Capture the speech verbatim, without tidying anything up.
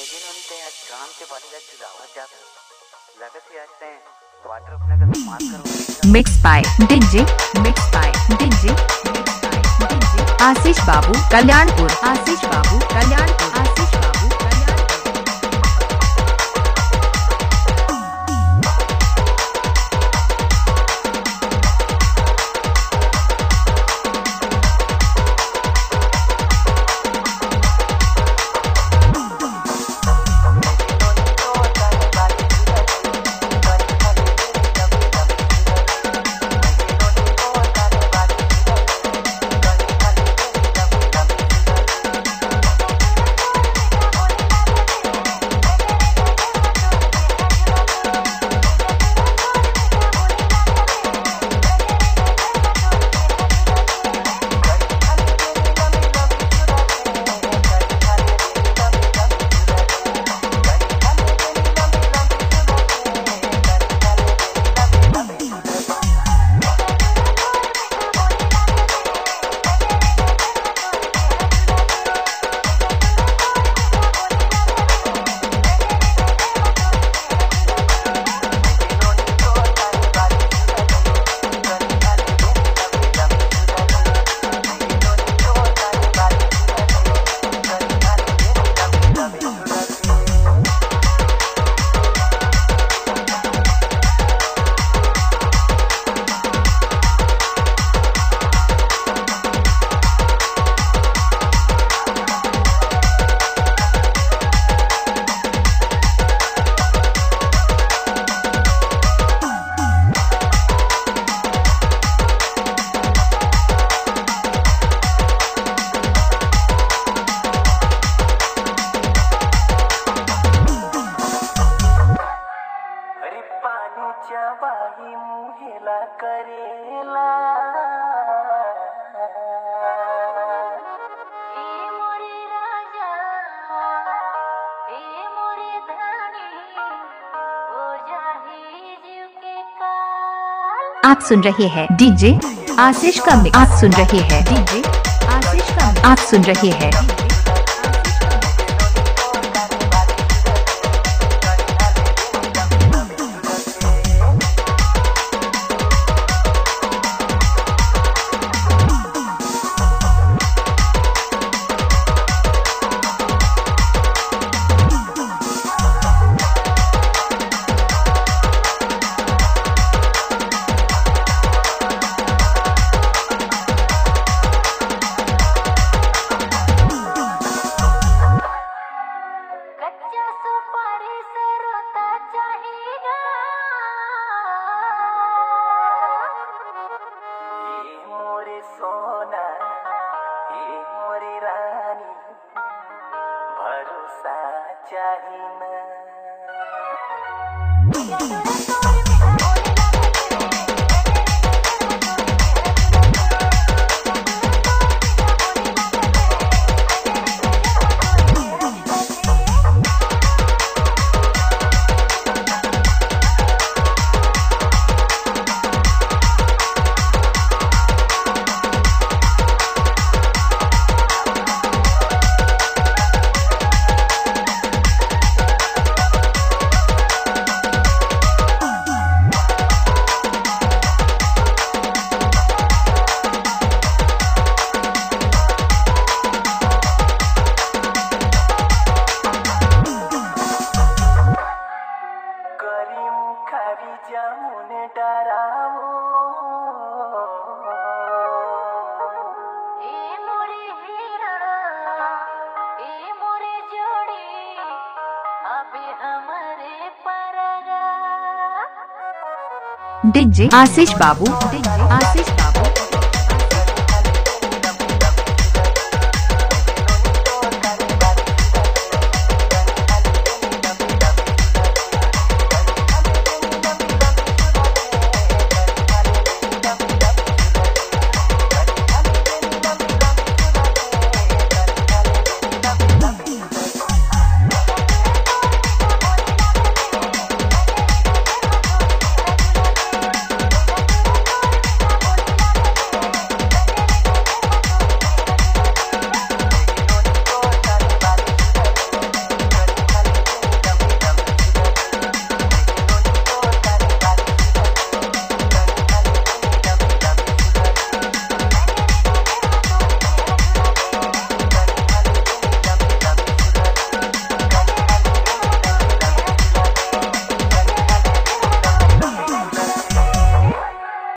ते काम के बारे में जुड़ावा जाता लगा से आज ते वाटर अपने का मान करो mix by DJ mix by DJ DJ Ashish Babu Kalyanpur आशीष बाबू कल्याणपुर आशीष बाबू बाई मुहेला करेला हे मोरे राजा हे मोरे धनी हो जाही जीव के काल। आप सुन रहे हैं डीजे आशीष का मिक्स आप सुन रहे हैं डीजे आशीष का आप सुन रहे हैं सोना ये मोरी रानी भरोसा चाहिए ना। जामुन डरावो ए मोरे हीरा ए मोरे जोड़ी अबे हमारे परगा। डीजे आशीष बाबू डीजे आशीष बाबू